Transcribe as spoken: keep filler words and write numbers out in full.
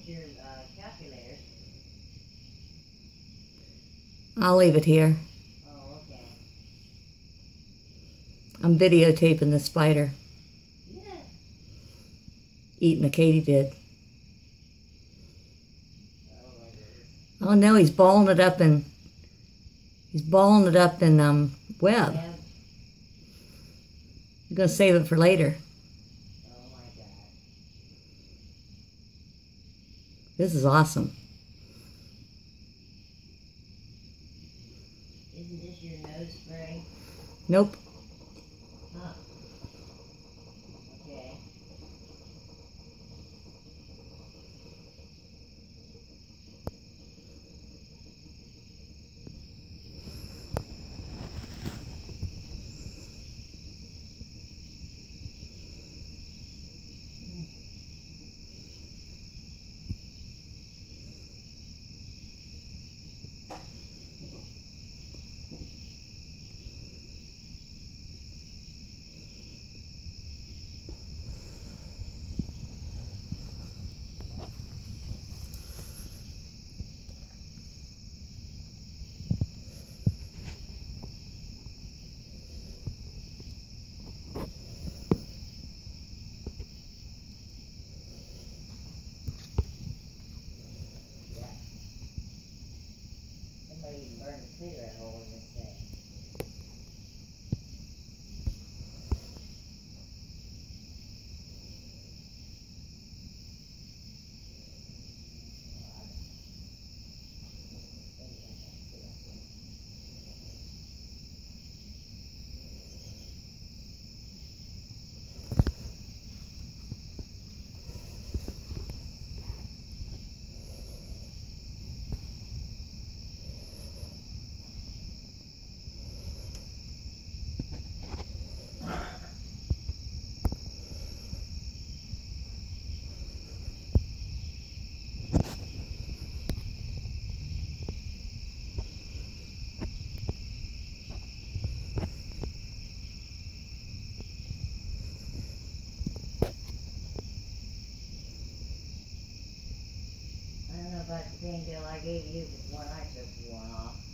get your uh, calculator. I'll leave it here. Oh, okay. I'm videotaping the spider. Yeah. Eating a katydid. Oh, my goodness. Oh no, he's balling it up in, he's balling it up in um, web. Yeah. I'm going to save it for later. Oh, my God. This is awesome. Isn't this your nose spray? Nope. Huh. Okay. Somebody even burned a cigarette hole in this thing. I don't know about the pain bill I gave you, but one I took one off.